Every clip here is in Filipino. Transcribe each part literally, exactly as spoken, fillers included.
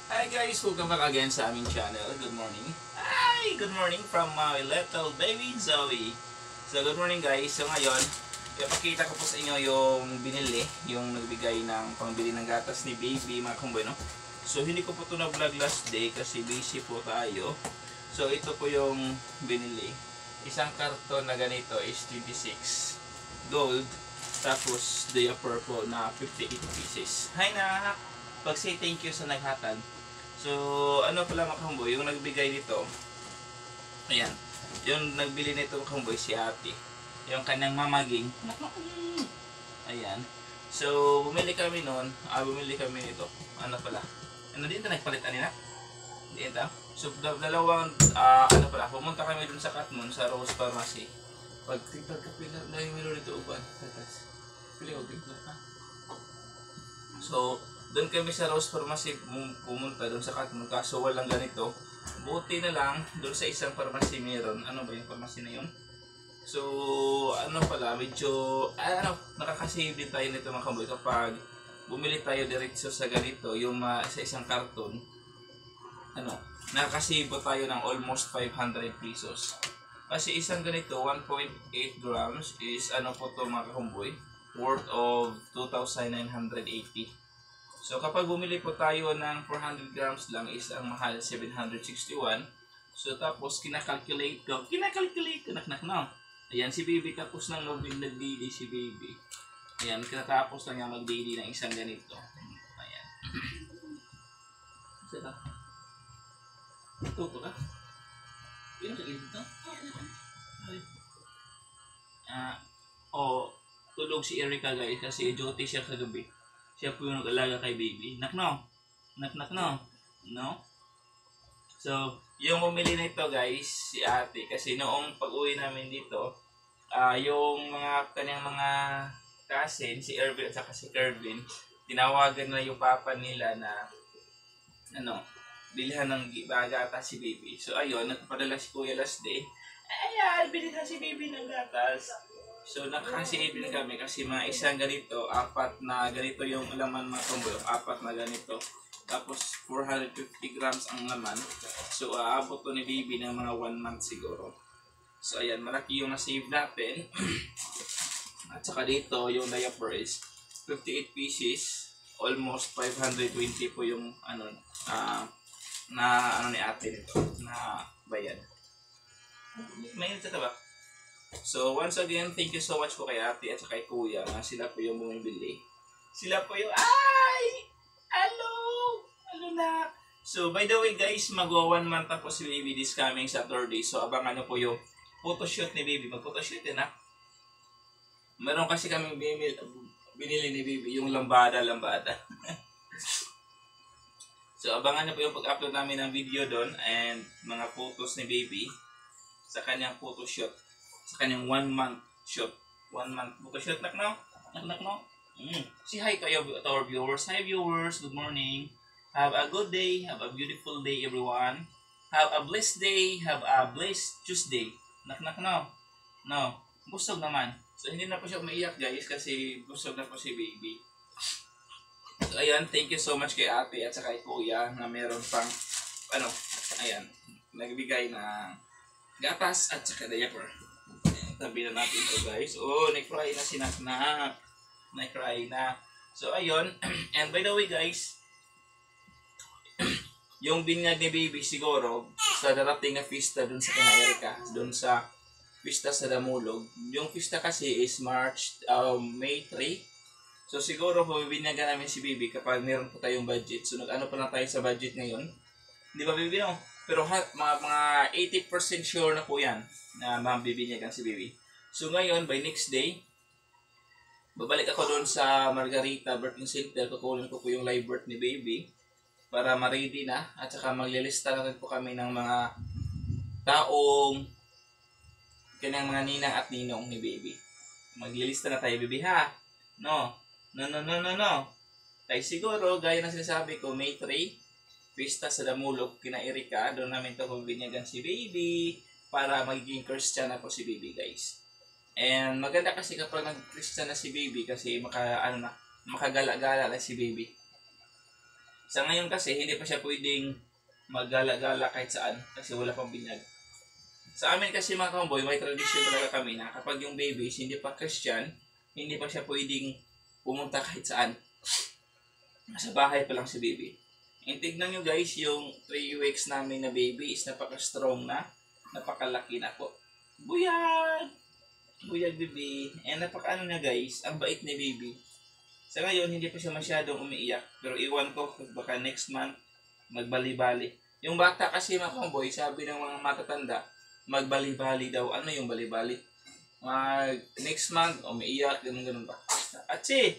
Hi guys! Welcome back again sa aming channel. Good morning. Hi! Good morning from my little baby Zoe. So good morning guys. So ngayon, ipakita ko po sa inyo yung binili, yung nagbigay ng pangbili ng gatas ni baby mga kumboy, no? So hindi ko po ito na vlog last day kasi busy po tayo. So ito po yung binili. Isang karton na ganito is twenty-six gold. Tapos diaper po na fifty-eight pieces. Hi na! Pag-say thank you sa naghatag. So, ano pala mga kamboy, yung nagbigay nito, ayan, yung nagbili nito mga kamboy, si ate. Yung kanyang mamaging, ayan. So, bumili kami noon, ah, bumili kami nito, ano pala, ano din ito, nagpalitan nila? Hindi ito. So, dalawang, ah, ano pala, pumunta kami dun sa Katmon, sa Rose Pharmacy. Pag tigpag kapilar na yung meron dito uban, tatas. Pili ko, tigpag ha. So, doon kami sa Rose Pharmacy pumunta doon sa Katmon, kaso walang ganito. Buti na lang doon sa isang pharmacy meron. Ano ba yung pharmacy na yun? So ano pala, medyo ah, ano, nakakasave din tayo nito mga kamboy kapag bumili tayo diretso sa ganito, yung uh, sa isang karton. Ano, nakakasave po tayo ng almost five hundred pesos. Kasi isang ganito, one point eight grams is ano po to mga kamboy, worth of two thousand nine hundred eighty. So kapag bumili po tayo ng four hundred grams lang is ang mahal seven hundred sixty-one. So tapos kinakalculate ko, kinakalculate ko, naknak no. Ayan si baby, tapos nang nag-daily si baby. Ayan, kinatapos lang niya mag-daily ng isang ganito. Ayan. Sino? Tuto ka? Pino ka dito? Ah, oh, tulog si Erica guys kasi duty siya kagabi. Siya po yung nag-alaga kay baby. Nak no? Nak nak no? No? So, yung bumili nito guys, si ate. Kasi noong pag-uwi namin dito, uh, yung mga kanyang mga cousin, si Ervin at saka si Kervin, tinawagan na yung papa nila na ano, bilhan ng gatas si baby. So, ayun, nagpadala si Kuya last day. Ayan, bilhan si baby ng gatas. So, nakakasave din kami kasi mga isang ganito, apat na ganito yung laman mga tumbo, apat na ganito. Tapos, four hundred fifty grams ang laman. So, aabot to ni baby ng mga one month siguro. So, ayan, malaki yung na-save natin. At saka dito, yung diaper is fifty-eight pieces. Almost five hundred twenty po yung, ano, uh, na, ano ni ate nito, na bayad. May nito ba? So, once again, thank you so much po kay ate at kay kuya na sila po yung bumibili. Sila po yung, ay! Hello! Hello na! So, by the way guys, magwa one month na po si baby this coming Saturday. So, abangan nyo po yung photoshoot ni baby. Mag-photoshoot din ha. Meron kasi kaming binili, binili ni baby yung lambada-lambada. So, abangan nyo po yung pag-upload namin ng video doon and mga photos ni baby sa kanyang photoshoot. Sa kanyang one month shoot. One month photo shoot. Nak no? Nak nak no? Mm. Say hi kayo to our viewers. Hi viewers, good morning. Have a good day. Have a beautiful day everyone. Have a blessed day. Have a blessed Tuesday. Nak nak no? No. Busog naman. So hindi na po siya umaiyak guys kasi busog na po si baby. So ayan, thank you so much kay ate at saka kay kuya na meron pang ano, ayan, nagbigay ng gatas at saka diaper. Tabi na natin ito guys. Oh, nag-cry na si Naknak. Nag-cry na. So, ayun. And by the way guys, yung binyag ni baby siguro, sa darating na pista dun sa kina Erica, dun sa pista sa Damulog. Yung pista kasi is March, um, May three. So, siguro kung binyagan namin si baby kapag meron po tayong budget. So, nag-ano pa na tayo sa budget ngayon. Di ba baby no? Pero ha, mga, mga eighty percent sure na po yan na mabibinyagan si baby. So ngayon, by next day, babalik ako doon sa Margarita Birthing Center. Kukunin ko po yung live birth ni baby para ma-ready na. At saka maglilista na rin po kami ng mga taong kanyang mga ninang at ninong ni baby. Maglilista na tayo baby ha? No? No, no, no, no, no. Tayo siguro, gaya na sinasabi ko, May three, pista sa Damulog, kina Erica, doon namin ito binyagan si baby para magiging Christian na po si baby guys. And maganda kasi kapag nag-Christian na si baby kasi maka, ano na, makagala-gala na si baby. Sa ngayon kasi, hindi pa siya pwedeng maggala-gala kahit saan kasi wala pang binyag. Sa amin kasi mga kamboy, may tradisyon talaga kami na kapag yung babies hindi pa Christian, hindi pa siya pwedeng pumunta kahit saan. Sa bahay pa lang si baby. And tignan nyo guys, yung three weeks namin na baby is napaka-strong na, napakalaki na po. Buyag! Buyag baby. And napaka-ano na guys, ang bait ni baby. Sa ngayon, hindi pa siya masyadong umiiyak. Pero iwan ko, baka next month, magbali-bali. Yung bata kasi mga kamboy, sabi ng mga matatanda, magbali-bali daw. Ano yung bali-bali? Mag next month, umiiyak, ganun-ganun ba? Atsi!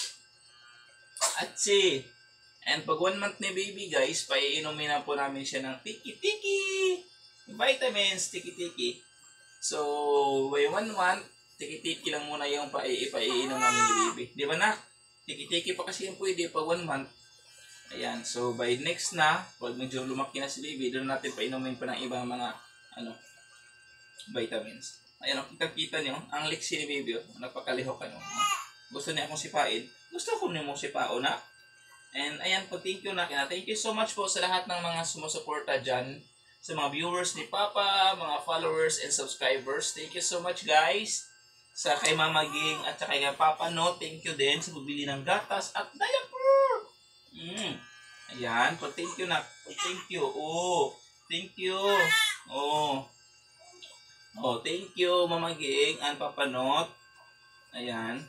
Atsi! And pag one month ni baby guys, paiinumin na po namin siya ng tiki-tiki! Vitamins, tiki-tiki. So, by one month, tiki-tiki lang muna yung paiinom namin ni baby. Di ba na? Tiki-tiki pa kasi yung pwede pag one month. Ayan, so by next na, pag medyo lumaki na si baby, doon natin painumin pa ng ibang mga ano, vitamins. Ayan, kita-kita nyo, ang liksi ni baby, oh, nagpakalihok ka nyo. Gusto niya akong sipain. Gusto ko niyo mong sipao na. And ayan po, thank you na. Thank you so much po sa lahat ng mga sumusuporta dyan. Sa mga viewers ni Papa, mga followers and subscribers. Thank you so much guys. Sa kay Mama Ging at sa kay Papa No, thank you din sa pagbili ng gatas at diaper. Mm. Ayan, po thank you na. Po thank you. Oh, thank you. Oh. Oh, thank you Mama Ging and Papa Not. Ayan.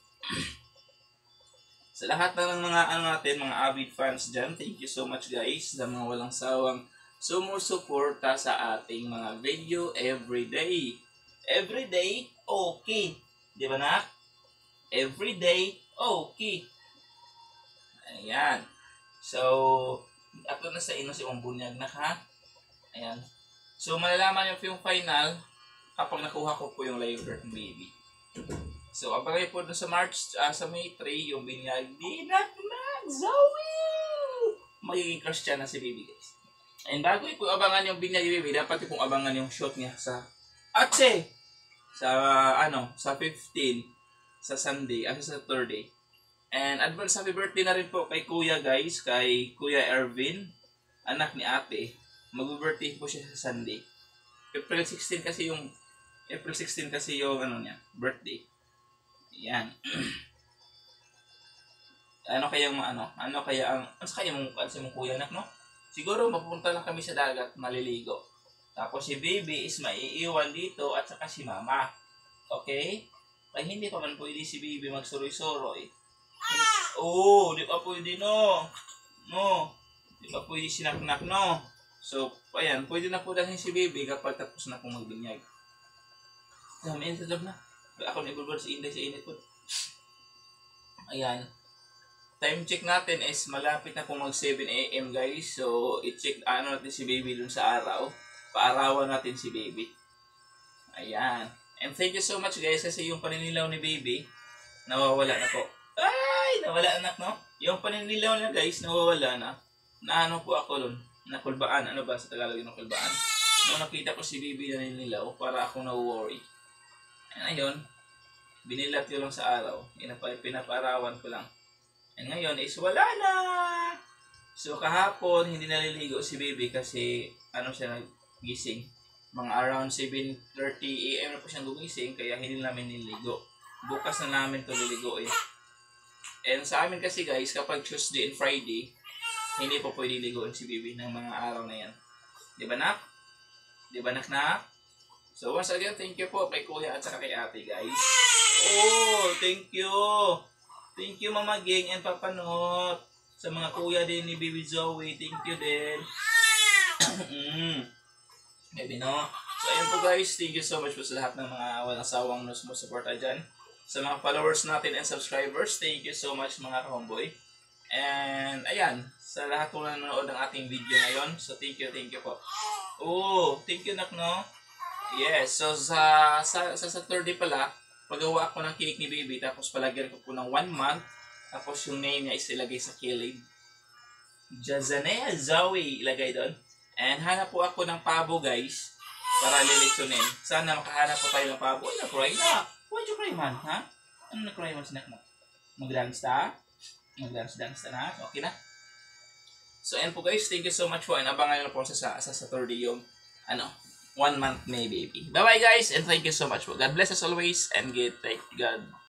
Sa lahat na ng mga ano natin, mga avid fans dyan, thank you so much guys sa mga walang sawang sumusuporta sa ating mga video everyday. Everyday, okay. Di ba na? Everyday, okay. Ayan. So, ato na sa ino si mong bunyag na ha. Ayan. So, malalaman nyo po yung final kapag nakuha ko po yung live birth baby. So, abangay po na sa March, uh, sa May three, yung binyag ni Naknak Zoe! Magiging Christian na si baby guys. And bago po abangan yung binyag ni baby, dapat pong abangan yung shoot niya sa Atse! Sa, uh, ano, sa fifteen, sa Sunday, ano sa Saturday. And advance happy birthday na rin po kay Kuya guys, kay Kuya Ervin, anak ni ate. Mag-birthday po siya sa Sunday. April sixteen kasi yung, April sixteen kasi yung, ano niya, birthday. Yan. Ano kaya yung ano? Ano kaya ang ano kaya mong kasi mong kuya nak no? Siguro mapupunta lang kami sa dagat, maliligo. Tapos si baby is maiiwan dito at saka si mama. Okay? Kaya hindi pa man pwede si baby magsuroy-suroy. Oh, di pa pwede no. No. Di pa pwede sinaknak no. So, ayan, pwede na po dahil si baby kapag tapos na kong magbinyag. Dami sa job na. Ako na ibulbul sa inday sa init po. Ayan. Time check natin is malapit na po mag seven A M guys. So, i-check ano natin si baby dun sa araw. Paarawan natin si baby. Ayan. And thank you so much guys kasi yung paninilaw ni baby nawawala na po. Ay! Nawala anak no? Yung paninilaw niya guys nawawala na. Naano po ako dun? Nakulbaan. Ano ba sa Tagalog yung nakulbaan? Nung nakita ko si baby na ninilaw para akong na-worry. And ayun, binilat ko lang sa araw. Pinaparawan ko lang. And ngayon is wala na. So kahapon, hindi naliligo si baby kasi ano siya nagising. Mga around seven thirty A M na po siyang gumising kaya hindi namin nililigo. Bukas na namin ito liligoin. And sa amin kasi guys, kapag Tuesday and Friday, hindi po pwede ligoin si baby ng mga araw na yan. Di ba nak? Di ba nak nak? So once again, thank you po kay kuya at saka kay ate guys. Oh, thank you. Thank you Mama Ging and Papa Not. Sa mga kuya din ni Baby Zoe, thank you din. mm. Maybe no. So ayun po guys, thank you so much po sa lahat ng mga walang sawang sumusuporta dyan. Sa mga followers natin and subscribers, thank you so much mga homeboy. And ayan, sa lahat po na nanonood ng ating video ngayon, so thank you, thank you po. Oh, thank you nak no. Yes, so sa, sa, sa Saturday pala, pagawa ako ng cake ni baby, tapos palagyan ko po ng one month, tapos yung name niya is ilagay sa kilid. Jazanea Zoe, ilagay doon. And hanap po ako ng pabo guys, para lilitsunin. Sana makahanap po tayo ng pabo. Ay, na-cry na. Why'd you cry man, ha? Ano na-cry man snack mo? Mag-dance ta? Mag-dance-dance ta na? Okay na? So, ayan po guys. Thank you so much po. And abangan nyo na po sa, sa, sa Saturday yung, ano, one month may baby. Bye-bye guys. And thank you so much po. God bless as always. And good, thank God.